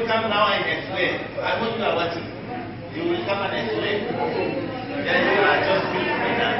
will come now and explain. I want you to watch it. You will come and explain. Then you are just doing that.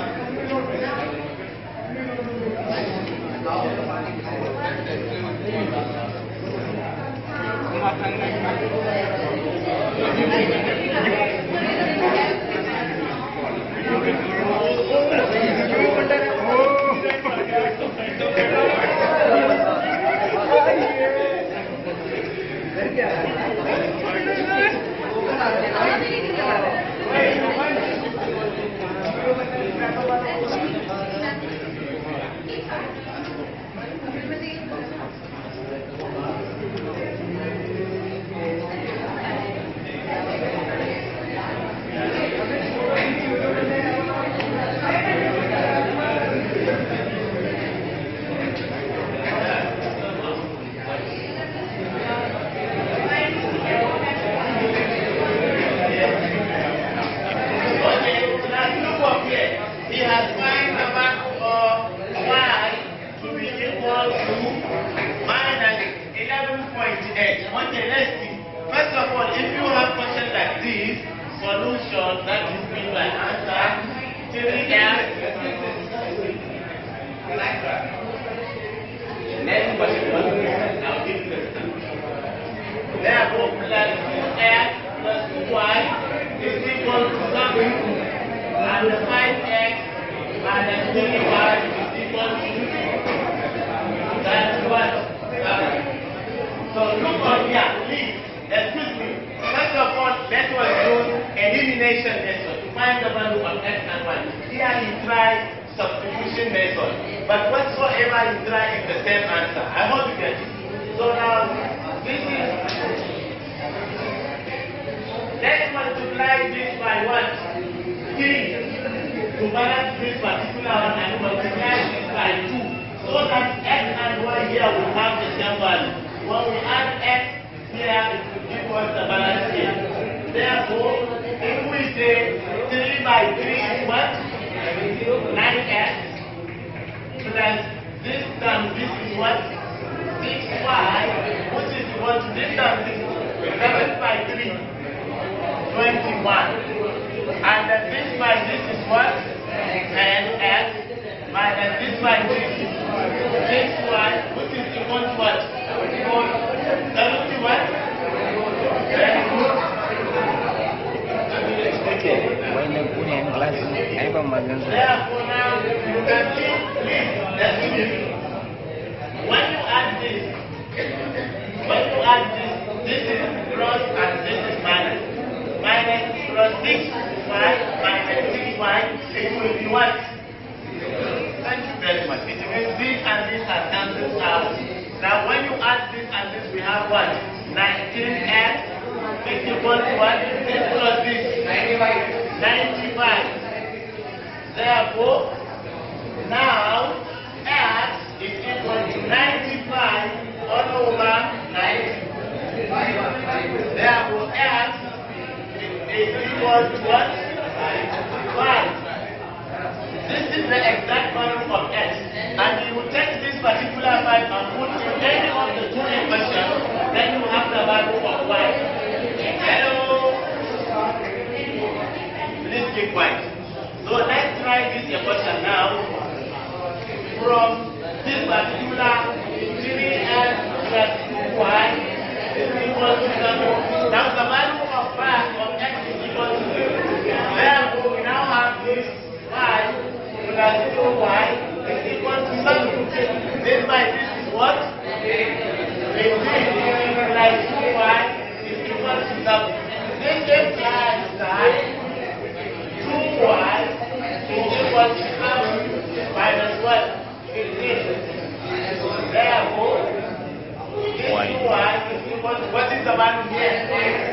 What is the value here?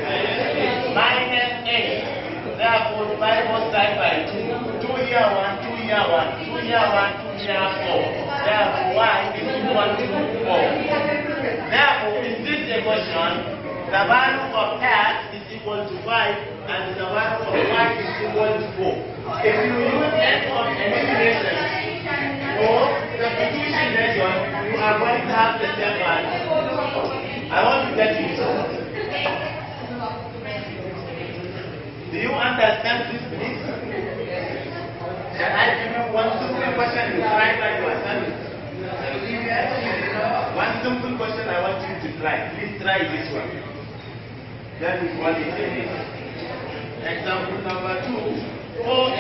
Minus 8. Therefore, divide both sides by 2. 2 here, 1, 2 here, 1, 2 here, 1, 2 here, 4. Therefore, y is equal to 4. Therefore, in this equation, the value of x is equal to 5 and the value of y is equal to 4. If you use x of elimination or substitution method, you are going to have the same value. I want to get it. Do you understand this, please? Can I give you one simple question? You try like you are studying. One simple question I want you to try. Please try this one. That is what it is. Example number 2. 4